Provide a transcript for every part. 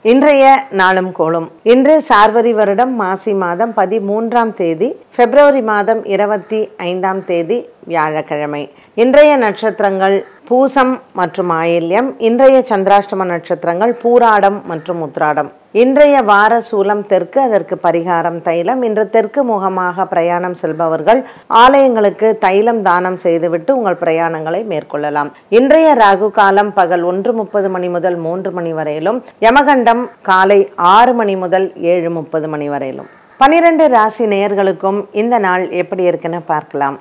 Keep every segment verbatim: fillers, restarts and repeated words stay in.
இன்றைய நாளும் கோளும். இன்று சார்வரி வருடம் மாசி மாதம் பதிமூன்றாம் தேதி பிப்ரவரி மாதம் இருபத்தி ஐந்தாம் தேதி வியாழக்கிழமை. இன்றைய நட்சத்திரங்கள் பூசம் மற்றும் ஆயில்யம். இன்றைய சந்திராஷ்டம நட்சத்திரங்கள் பூராடம் மற்றும் உத்ராடம். இன்றைய வார சூலம் தெற்கு, அதற்கு பரிகாரம் தைலம். இன்று தெற்கு முகமாக பிரயாணம் செல்பவர்கள் ஆலயங்களுக்கு தைலம் தானம் செய்துவிட்டு உங்கள் பிரயாணங்களை மேற்கொள்ளலாம். இன்றைய ராகு காலம் பகல் ஒன்று முப்பது மணி முதல் மூன்று மணி வரையிலும், யமகண்டம் காலை ஆறு மணி முதல் ஏழு முப்பது மணி வரையிலும். பனிரெண்டு ராசி நேயர்களுக்கும் இந்த நாள் எப்படி இருக்குன்னு பார்க்கலாம்.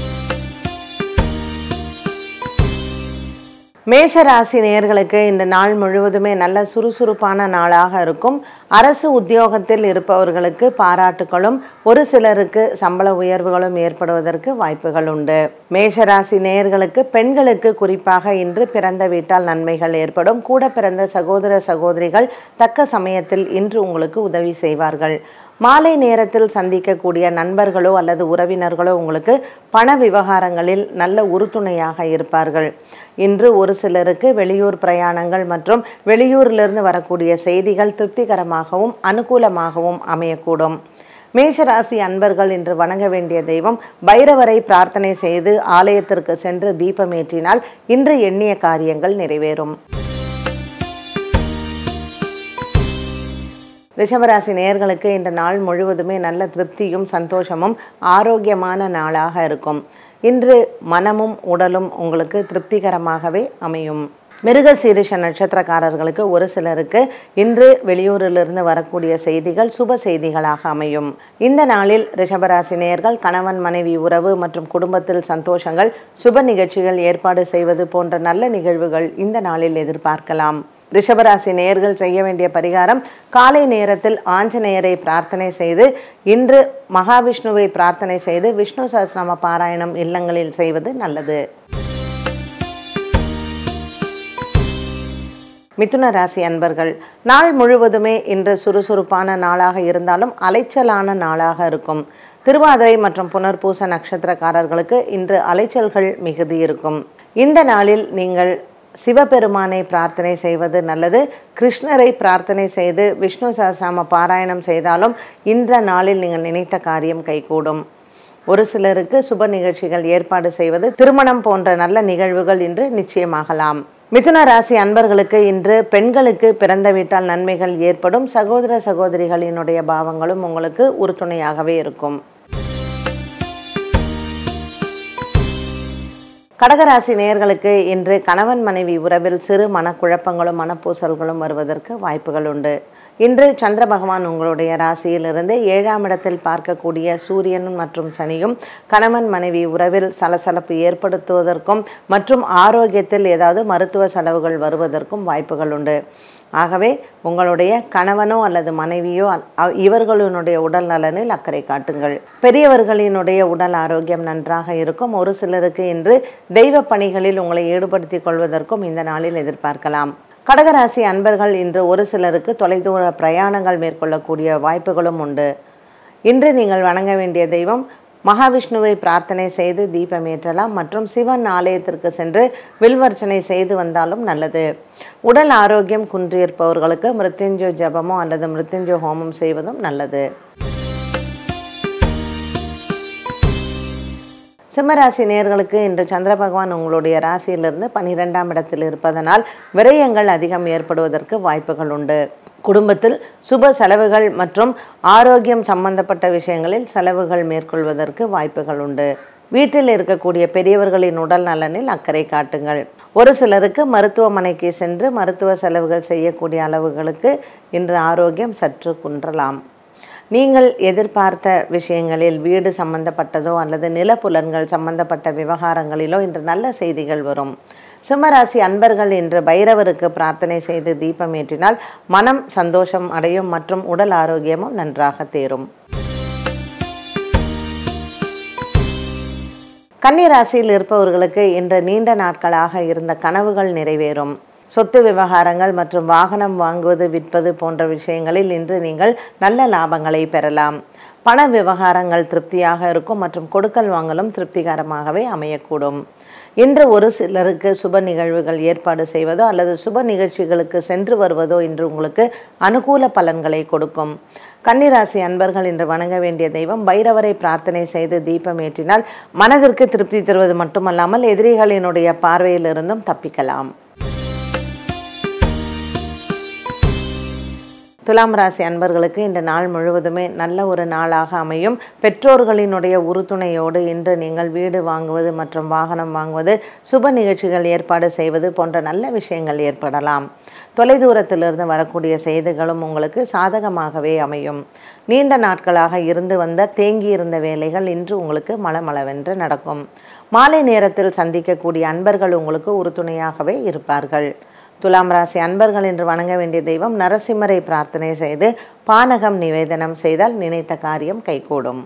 மேஷ ராசி நேயர்களுக்கு இந்த நாள் முழுவதுமே நல்ல சுறுசுறுப்பான நாளாக இருக்கும். அரசு உத்தியோகத்தில் இருப்பவர்களுக்கு பாராட்டுகளும் ஒரு சிலருக்கு சம்பள உயர்வுகளும் ஏற்படுவதற்கு வாய்ப்புகள் உண்டு. மேஷராசி நேயர்களுக்கு பெண்களுக்கு குறிப்பாக இன்று பிறந்த வீட்டால் நன்மைகள் ஏற்படும். கூட பிறந்த சகோதர சகோதரிகள் தக்க சமயத்தில் இன்று உங்களுக்கு உதவி செய்வார்கள். மாலை நேரத்தில் சந்திக்கக்கூடிய நண்பர்களோ அல்லது உறவினர்களோ உங்களுக்கு பண விவகாரங்களில் நல்ல உறுதுணையாக இருப்பார்கள். இன்று ஒரு சிலருக்கு வெளியூர் பிரயாணங்கள் மற்றும் வெளியூரிலிருந்து வரக்கூடிய செய்திகள் திருப்திகரமாகவும் அனுகூலமாகவும் அமையக்கூடும். மேஷராசி அன்பர்கள் இன்று வணங்க வேண்டிய தெய்வம் பைரவரை பிரார்த்தனை செய்து ஆலயத்திற்கு சென்று தீபமேற்றினால் இன்று எண்ணிய காரியங்கள் நிறைவேறும். ரிஷபராசி நேயர்களுக்கு இந்த நாள் முழுவதுமே நல்ல திருப்தியும் சந்தோஷமும் ஆரோக்கியமான நாளாக இருக்கும். இன்று மனமும் உடலும் உங்களுக்கு திருப்திகரமாகவே அமையும். மிருக சீரிஷ நட்சத்திரக்காரர்களுக்கு ஒரு சிலருக்கு இன்று வெளியூரிலிருந்து வரக்கூடிய செய்திகள் சுப செய்திகளாக அமையும். இந்த நாளில் ரிஷபராசி நேயர்கள் கணவன் மனைவி உறவு மற்றும் குடும்பத்தில் சந்தோஷங்கள், சுப நிகழ்ச்சிகள் ஏற்பாடு செய்வது போன்ற நல்ல நிகழ்வுகள் இந்த நாளில் எதிர்பார்க்கலாம். ரிஷபராசி நேயர்கள் செய்ய வேண்டிய பரிகாரம் காலை நேரத்தில் ஆஞ்சநேயரை பிரார்த்தனை செய்து, இன்று மகாவிஷ்ணுவை பிரார்த்தனை செய்து விஷ்ணு சஹஸ்ரநாம பாராயணம் இல்லங்களில் செய்வது நல்லது. மிதுன ராசி அன்பர்கள் நாள் முழுவதுமே இன்று சுறுசுறுப்பான நாளாக இருந்தாலும் அலைச்சலான நாளாக இருக்கும். திருவாதிரை மற்றும் புனர்பூச நட்சத்திரக்காரர்களுக்கு இன்று அலைச்சல்கள் மிகுதி இருக்கும். இந்த நாளில் நீங்கள் சிவபெருமானை பிரார்த்தனை செய்வது நல்லது. கிருஷ்ணரை பிரார்த்தனை செய்து விஷ்ணு சஹஸ்ரநாம பாராயணம் செய்தாலும் இந்த நாளில் நீங்கள் நினைத்த காரியம் கைகூடும். ஒரு சிலருக்கு சுப நிகழ்ச்சிகள் ஏற்பாடு செய்வது, திருமணம் போன்ற நல்ல நிகழ்வுகள் இன்று நிச்சயமாகலாம். மிதுன ராசி அன்பர்களுக்கு இன்று பெண்களுக்கு பிறந்த வீட்டால் நன்மைகள் ஏற்படும். சகோதர சகோதரிகளினுடைய பாவங்களும் உங்களுக்கு உறுதுணையாகவே இருக்கும். கடகராசி நேயர்களுக்கு இன்று கணவன் மனைவி உறவில் சிறு மனக்குழப்பங்களும் மனப்பூசல்களும் வருவதற்கு வாய்ப்புகள் உண்டு. இன்று சந்திர பகவான் உங்களுடைய ராசியிலிருந்து ஏழாம் இடத்தில் பார்க்கக்கூடிய சூரியன் மற்றும் சனியும் கணவன் மனைவி உறவில் சலசலப்பு ஏற்படுத்துவதற்கும் மற்றும் ஆரோக்கியத்தில் ஏதாவது மருத்துவ செலவுகள் வருவதற்கும் வாய்ப்புகள் உண்டு. ஆகவே உங்களுடைய கணவனோ அல்லது மனைவியோ இவர்களுடைய உடல் நலனில் அக்கறை காட்டுங்கள். பெரியவர்களினுடைய உடல் ஆரோக்கியம் நன்றாக இருக்கும். ஒரு சிலருக்கு இன்று தெய்வ பணிகளில் உங்களை ஈடுபடுத்திக் கொள்வதற்கும் இந்த நாளில் எதிர்பார்க்கலாம். கடகராசி அன்பர்கள் இன்று ஒரு சிலருக்கு தொலைதூர பிரயாணங்கள் மேற்கொள்ளக்கூடிய வாய்ப்புகளும் உண்டு. இன்று நீங்கள் வணங்க வேண்டிய தெய்வம் மகாவிஷ்ணுவை பிரார்த்தனை செய்து தீபமேற்றலாம் மற்றும் சிவன் ஆலயத்திற்கு சென்று வில்வர்ச்சனை செய்து வந்தாலும் நல்லது. உடல் ஆரோக்கியம் குன்றியிருப்பவர்களுக்கு மிருத்யுஞ்சய ஜபமோ அல்லது மிருத்யுஞ்சய ஹோமம் செய்வதும் நல்லது. சிம்மராசி நேயர்களுக்கு இன்று சந்திர பகவான் உங்களுடைய ராசியிலிருந்து பனிரெண்டாம் இடத்தில் இருப்பதனால் விரயங்கள் அதிகம் ஏற்படுவதற்கு வாய்ப்புகள் உண்டு. குடும்பத்தில் சுப செலவுகள் மற்றும் ஆரோக்கியம் சம்பந்தப்பட்ட விஷயங்களில் செலவுகள் மேற்கொள்வதற்கு வாய்ப்புகள் உண்டு. வீட்டில் இருக்கக்கூடிய பெரியவர்களின் உடல் நலனில் அக்கறை காட்டுங்கள். ஒரு சிலருக்கு மருத்துவமனைக்கு சென்று மருத்துவ செலவுகள் செய்யக்கூடிய அளவுகளுக்கு இன்று ஆரோக்கியம் சற்று குன்றலாம். நீங்கள் எதிர்பார்த்த விஷயங்களில் வீடு சம்பந்தப்பட்டதோ அல்லது நிலப்புலன்கள் சம்பந்தப்பட்ட விவகாரங்களிலோ இன்று நல்ல செய்திகள் வரும். சிம்மராசி அன்பர்கள் இன்று பைரவருக்கு பிரார்த்தனை செய்து தீபமேற்றினால் மனம் சந்தோஷம் அடையும் மற்றும் உடல் ஆரோக்கியமும் நன்றாக தேரும். கன்னி ராசியில் இருப்பவர்களுக்கு இன்று நீண்ட நாட்களாக இருந்த கனவுகள் நிறைவேறும். சொத்து விவகாரங்கள் மற்றும் வாகனம் வாங்குவது விற்பது போன்ற விஷயங்களில் இன்று நீங்கள் நல்ல லாபங்களை பெறலாம். பண விவகாரங்கள் திருப்தியாக இருக்கும் மற்றும் கொடுக்கல் வாங்கலும் திருப்திகரமாகவே அமையக்கூடும். இன்று ஒரு சிலருக்கு சுப நிகழ்வுகள் ஏற்பாடு செய்வதோ அல்லது சுப நிகழ்ச்சிகளுக்கு சென்று வருவதோ இன்று உங்களுக்கு அனுகூல பலன்களை கொடுக்கும். கன்னிராசி அன்பர்கள் இன்று வணங்க வேண்டிய தெய்வம் பைரவரை பிரார்த்தனை செய்து தீபம் ஏற்றினால் மனதிற்கு திருப்தி தருவது மட்டுமல்லாமல் எதிரிகளினுடைய பார்வையிலிருந்தும் தப்பிக்கலாம். துலாம் ராசி அன்பர்களுக்கு இந்த நாள் முழுவதுமே நல்ல ஒரு நாளாக அமையும். பெற்றோர்களினுடைய உறுதுணையோடு இன்று நீங்கள் வீடு வாங்குவது மற்றும் வாகனம் வாங்குவது, சுப நிகழ்ச்சிகள் ஏற்பாடு செய்வது போன்ற நல்ல விஷயங்கள் ஏற்படலாம். தொலைதூரத்திலிருந்து வரக்கூடிய செய்திகளும் உங்களுக்கு சாதகமாகவே அமையும். நீண்ட நாட்களாக இருந்து வந்த தேங்கியிருந்த வேலைகள் இன்று உங்களுக்கு மளமளவென்று நடக்கும். மாலை நேரத்தில் சந்திக்கக்கூடிய அன்பர்கள் உங்களுக்கு உறுதுணையாகவே இருப்பார்கள். துலாம் ராசி அன்பர்கள் என்று வணங்க வேண்டிய தெய்வம் நரசிம்மரை பிரார்த்தனை செய்து பானகம் நிவேதனம் செய்தால் நினைத்த காரியம் கைகூடும்.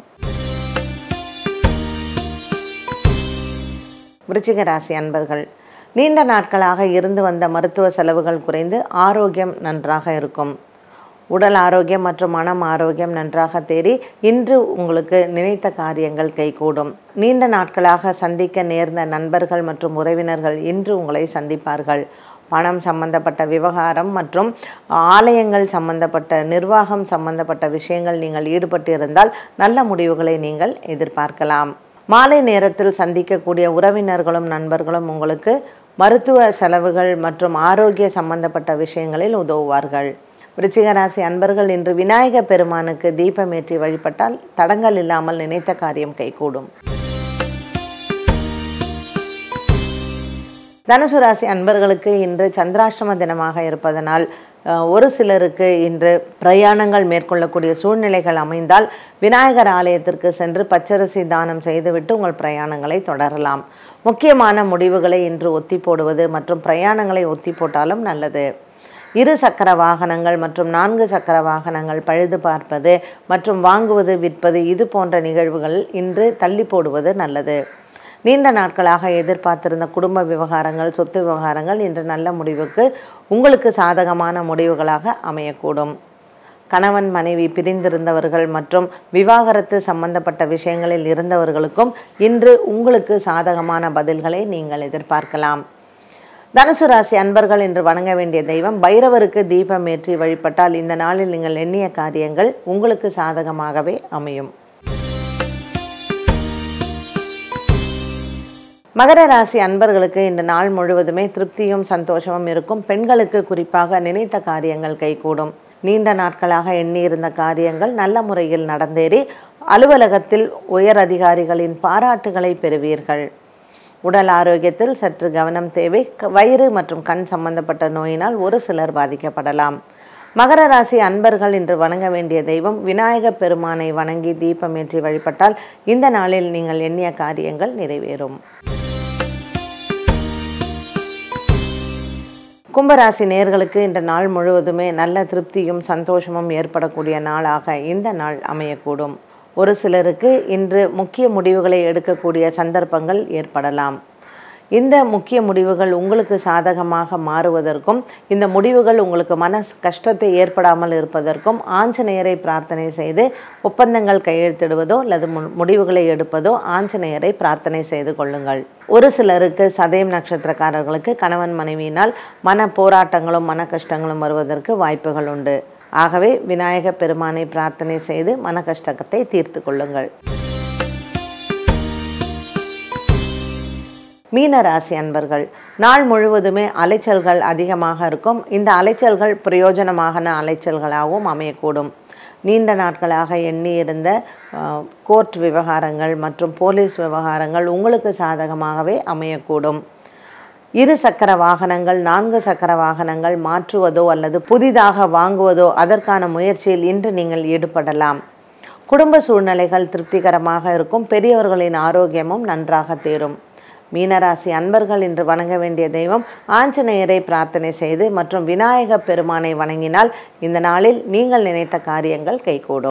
விருச்சிக ராசி அன்பர்கள், நீண்ட நாட்களாக இருந்து வந்த மருத்துவ செலவுகள் குறைந்து ஆரோக்கியம் நன்றாக இருக்கும். உடல் ஆரோக்கியம் மற்றும் மனம் ஆரோக்கியம் நன்றாக தேறி இன்று உங்களுக்கு நினைத்த காரியங்கள் கைகூடும். நீண்ட நாட்களாக சந்திக்க நேர்ந்த நண்பர்கள் மற்றும் உறவினர்கள் இன்று உங்களை சந்திப்பார்கள். பணம் சம்பந்தப்பட்ட விவகாரம் மற்றும் ஆலயங்கள் சம்பந்தப்பட்ட நிர்வாகம் சம்பந்தப்பட்ட விஷயங்கள் நீங்கள் ஈடுபட்டிருந்தால் நல்ல முடிவுகளை நீங்கள் எதிர்பார்க்கலாம். மாலை நேரத்தில் சந்திக்கக்கூடிய உறவினர்களும் நண்பர்களும் உங்களுக்கு மருத்துவ செலவுகள் மற்றும் ஆரோக்கிய சம்பந்தப்பட்ட விஷயங்களில் உதவுவார்கள். விருச்சிக ராசி அன்பர்கள் இன்று விநாயக பெருமானுக்கு தீபமேற்றி வழிபட்டால் தடங்கள் இல்லாமல் நினைத்த காரியம் கைகூடும். தனுசு ராசி அன்பர்களுக்கு இன்று சந்திராஷ்டம தினமாக இருப்பதனால் ஒரு சிலருக்கு இன்று பிரயாணங்கள் மேற்கொள்ளக்கூடிய சூழ்நிலைகள் அமைந்தால் விநாயகர் ஆலயத்திற்கு சென்று பச்சரிசி தானம் செய்துவிட்டு உங்கள் பிரயாணங்களை தொடரலாம். முக்கியமான முடிவுகளை இன்று ஒத்தி போடுவது மற்றும் பிரயாணங்களை ஒத்தி போட்டாலும் நல்லது. இரு சக்கர வாகனங்கள் மற்றும் நான்கு சக்கர வாகனங்கள் பழுது பார்ப்பது மற்றும் வாங்குவது விற்பது இது போன்ற நிகழ்வுகள் இன்று தள்ளி போடுவது நல்லது. நீண்ட நாட்களாக எதிர்பார்த்திருந்த குடும்ப விவகாரங்கள், சொத்து விவகாரங்கள் இன்று நல்ல முடிவுக்கு உங்களுக்கு சாதகமான முடிவுகளாக அமையக்கூடும். கணவன் மனைவி பிரிந்திருந்தவர்கள் மற்றும் விவாகரத்து சம்பந்தப்பட்ட விஷயங்களில் இருந்தவர்களுக்கும் இன்று உங்களுக்கு சாதகமான பதில்களை நீங்கள் எதிர்பார்க்கலாம். தனுசு ராசி அன்பர்கள் இன்று வணங்க வேண்டிய தெய்வம் பைரவருக்கு தீபம் ஏற்றி வழிபட்டால் இந்த நாளில் நீங்கள் எண்ணிய காரியங்கள் உங்களுக்கு சாதகமாகவே அமையும். மகர ராசி அன்பர்களுக்கு இந்த நாள் முழுவதுமே திருப்தியும் சந்தோஷமும் இருக்கும். பெண்களுக்கு குறிப்பாக நினைத்த காரியங்கள் கைகூடும். நீண்ட நாட்களாக எண்ணியிருந்த காரியங்கள் நல்ல முறையில் நடந்தேறி அலுவலகத்தில் உயர் அதிகாரிகளின் பாராட்டுகளை பெறுவீர்கள். உடல் ஆரோக்கியத்தில் சற்று கவனம் தேவை. வயிறு மற்றும் கண் சம்பந்தப்பட்ட நோயினால் ஒரு சிலர் பாதிக்கப்படலாம். மகர ராசி அன்பர்கள் இன்று வணங்க வேண்டிய தெய்வம் விநாயக பெருமானை வணங்கி தீபமேற்றி வழிபட்டால் இந்த நாளில் நீங்கள் எண்ணிய காரியங்கள் நிறைவேறும். கும்பராசி நேயர்களுக்கு இந்த நாள் முழுவதுமே நல்ல திருப்தியும் சந்தோஷமும் ஏற்படக்கூடிய நாளாக இந்த நாள் அமையக்கூடும். ஒரு சிலருக்கு இன்று முக்கிய முடிவுகளை எடுக்கக்கூடிய சந்தர்ப்பங்கள் ஏற்படலாம். இந்த முக்கிய முடிவுகள் உங்களுக்கு சாதகமாக மாறுவதற்கும் இந்த முடிவுகள் உங்களுக்கு மன கஷ்டத்தை ஏற்படாமல் இருப்பதற்கும் ஆஞ்சநேயரை பிரார்த்தனை செய்து ஒப்பந்தங்கள் கையெழுத்திடுவதோ அல்லது முடிவுகளை எடுப்பதோ ஆஞ்சநேயரை பிரார்த்தனை செய்து கொள்ளுங்கள். ஒரு சிலருக்கு சதயம் நட்சத்திரக்காரர்களுக்கு கணவன் மனைவியினால் மன போராட்டங்களும் மன கஷ்டங்களும் வருவதற்கு வாய்ப்புகள் உண்டு. ஆகவே விநாயக பெருமானை பிரார்த்தனை செய்து மன கஷ்டத்தை தீர்த்து கொள்ளுங்கள். மீன ராசி அன்பர்கள், நாள் முழுவதுமே அலைச்சல்கள் அதிகமாக இருக்கும். இந்த அலைச்சல்கள் பிரயோஜனமான அலைச்சல்களாகவும் அமையக்கூடும். நீண்ட நாட்களாக எண்ணியிருந்த கோர்ட் விவகாரங்கள் மற்றும் போலீஸ் விவகாரங்கள் உங்களுக்கு சாதகமாகவே அமையக்கூடும். இரு சக்கர வாகனங்கள் நான்கு சக்கர வாகனங்கள் மாற்றுவதோ அல்லது புதிதாக வாங்குவதோ அதற்கான முயற்சியில் இன்று நீங்கள் ஈடுபடலாம். குடும்ப சூழ்நிலைகள் திருப்திகரமாக இருக்கும். பெரியவர்களின் ஆரோக்கியமும் நன்றாக தேரும். மீனராசி அன்பர்கள் இன்று வணங்க வேண்டிய தெய்வம் ஆஞ்சநேயரை பிரார்த்தனை செய்து மற்றும் விநாயக பெருமானை வணங்கினால் இந்த நாளில் நீங்கள் நினைத்த காரியங்கள் கைகூடும்.